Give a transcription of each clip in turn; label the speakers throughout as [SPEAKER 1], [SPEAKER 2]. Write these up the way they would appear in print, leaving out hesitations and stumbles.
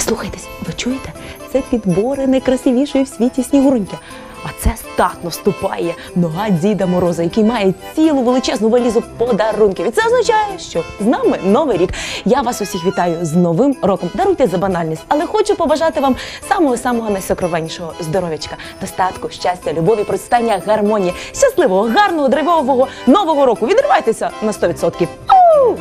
[SPEAKER 1] Прислухайтесь, ви чуєте? Це підбори найкрасивішої в світі Снігуреньки. А це статно вступає нога Діда Мороза, який має цілу величезну валізу подарунків. І це означає, що з нами Новий рік. Я вас усіх вітаю з Новим роком. Даруйте за банальність, але хочу побажати вам самого-самого найсокровеннішого здоров'ячка, достатку, щастя, любові, процвітання, гармонії, щасливого, гарного, драйвового Нового року. Відривайтеся на 100%. Ау!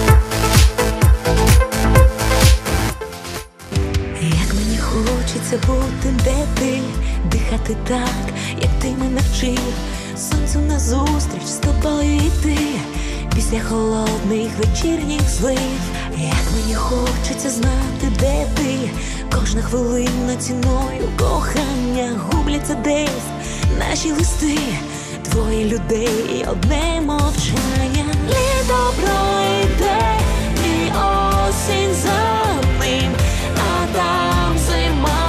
[SPEAKER 2] Як мені хочеться бути, де ти, дихати так, як ти мене вчив, сонцю назустріч з тобою йти, після холодних вечірніх злив. Як мені хочеться знати, де ти, кожна хвилина ціною кохання, губляться десь наші листи, двоє людей, одне мовчання. Літо пройде і осінь за ним, а там зима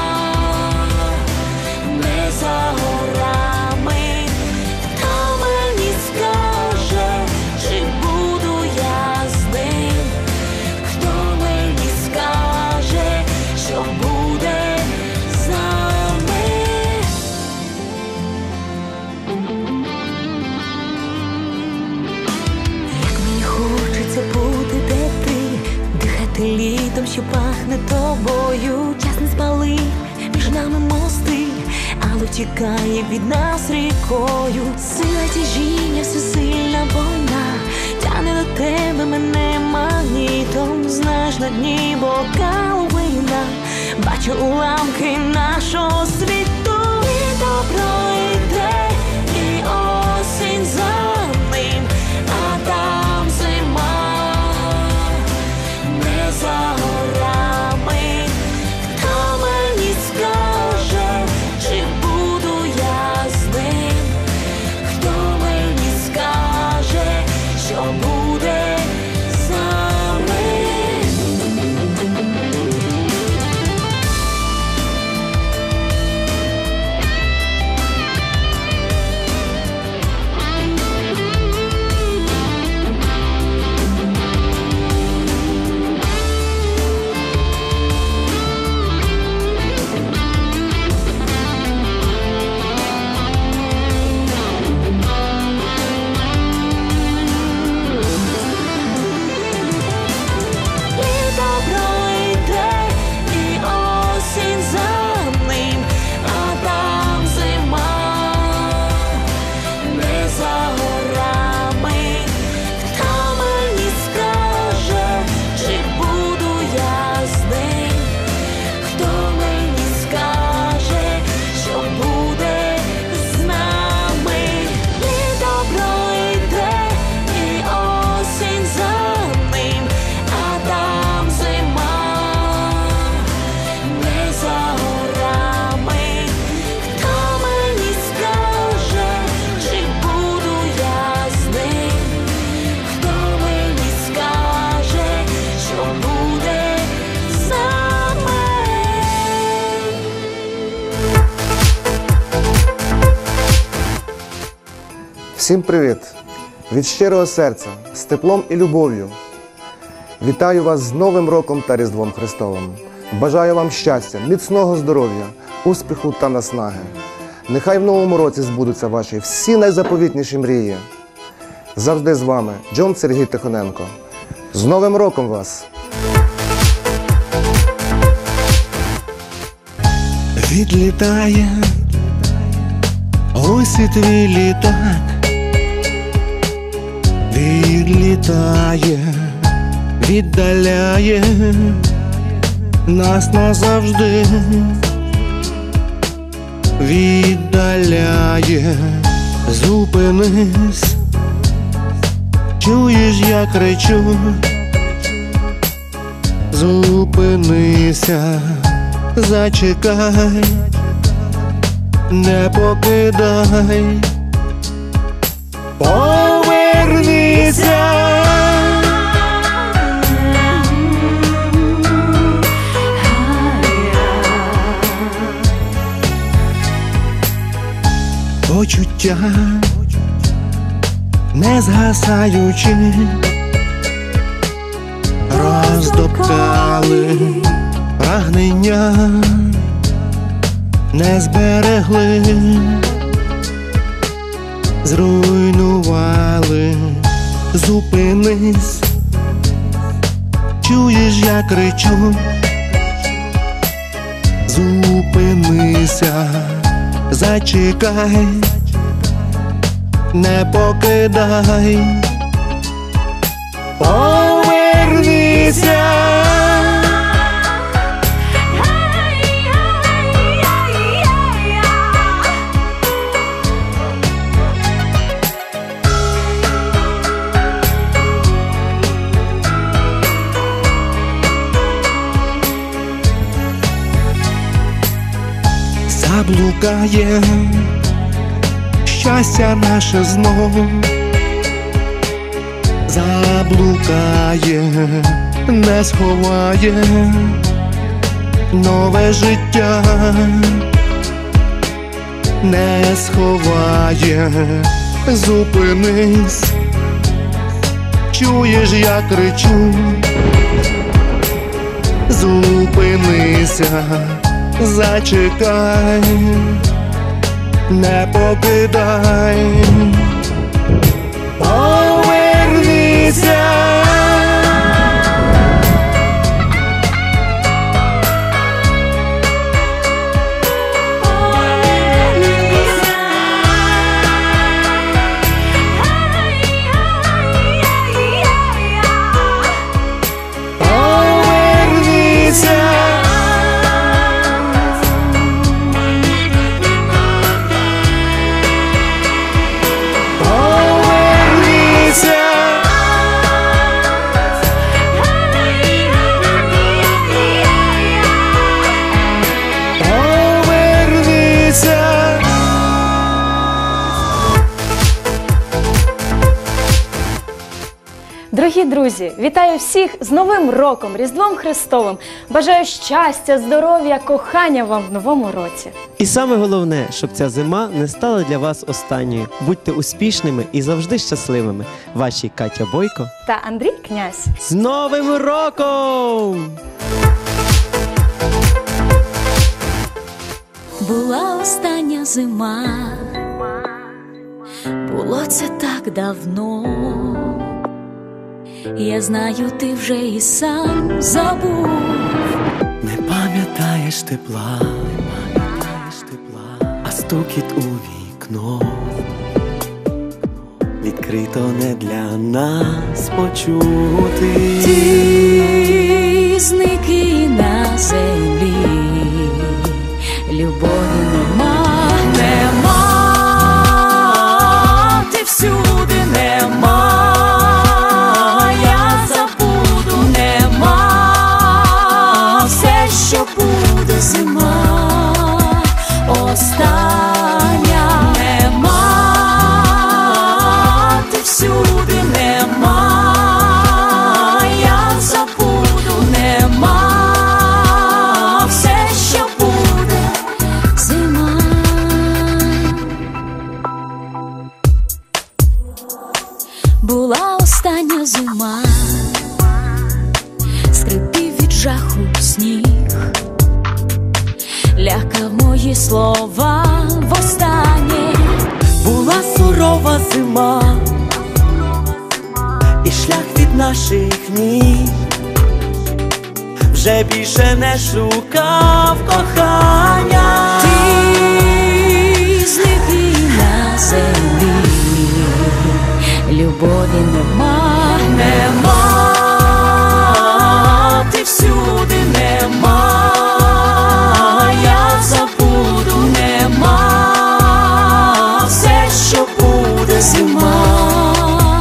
[SPEAKER 2] не за горами. Хто мені скаже, чи буду я з ним? Хто мені скаже, що буде з нами? Як мені хочеться бути, де ти, дихати літом, що пахне тобою. Час не спалив між нами мости, але тікає від нас рікою. Сила тяжіння, всесильна вона, тяне до тебе мене магнітом. Знаєш, на дні бокал вина, бачу уламки нашого світу. Літо пройде і осінь за ним, а там зима не за горами. Хто мені скаже, чи буду я з ним? Хто мені скаже, що буде з нами? Літо пройде і осінь за ним, а там зима не за горами. Хто мені скаже, чи буду я з ним? Хто мені скаже, що буде з нами? Літо пройде і осінь за ним, а там зима не за горами. Хто мені скаже, чи буду я з ним? Хто мені скаже, що буде з нами?
[SPEAKER 3] Всім привіт! Від щирого серця, з теплом і любов'ю. Вітаю вас з Новим роком та Різдвом Христовим. Бажаю вам щастя, міцного здоров'я, успіху та наснаги. Нехай в новому році збудуться ваші всі найзаповітніші мрії. Завжди з вами Джон Сергій Тихоненко. З Новим роком вас!
[SPEAKER 4] Відлітає ось і твій літак, відлітає, віддаляє нас назавжди, віддаляє. Зупинись, чуєш, я кричу, зупинися, зачекай, не покидай, повернися. Почуття не згасаючи, роздоптали прагнення не зберегли, зруйнували. Зупинись, чуєш, я кричу, зупинися, зачекай, не покидай, повернися. Заблукає щастя наше знов, заблукає, не сховає нове життя, не сховає. Зупинись, чуєш, я кричу, зупинися, зачекай, не покидай, повернися.
[SPEAKER 5] Дорогі друзі, вітаю всіх з Новим роком, Різдвом Христовим! Бажаю щастя, здоров'я, кохання вам в новому році!
[SPEAKER 6] І саме головне, щоб ця зима не стала для вас останньою. Будьте успішними і завжди щасливими. Ваші Катя Бойко
[SPEAKER 5] Та Андрій Князь.
[SPEAKER 6] з Новим роком!
[SPEAKER 2] Була остання зима, було це так давно. Я знаю, ти вже і сам забув.
[SPEAKER 7] Не пам'ятаєш тепла, а стукіт у вікно відкрито не для нас почути.
[SPEAKER 2] Ти зник і на землі, любові нема, нема, ти всюди нема. Зима остання, нема, ти всюди нема, я забуду, нема, все, що буде, зима. Була остання зима, скрипів від жаху сніг, лякав мої слова востаннє.
[SPEAKER 7] Була сурова зима, і шлях від наших ніг вже більше не шукав кохання.
[SPEAKER 2] Ти зник і на землі, любові нема, нема, ти всюди нема. Зима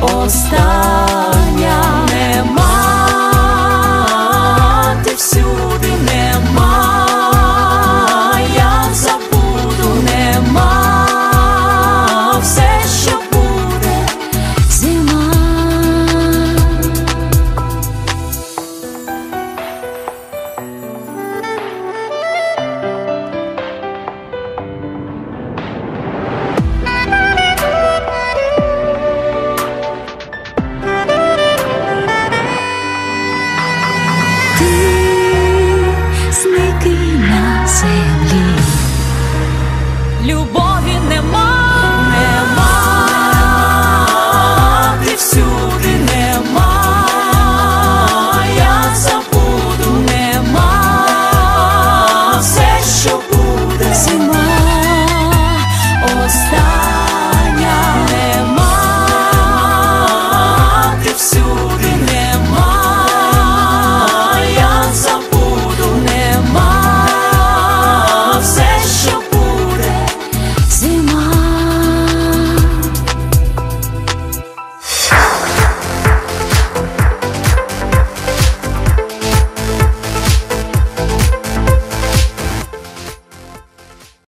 [SPEAKER 2] остання, нема, ти всюди нема, я забуду. любов.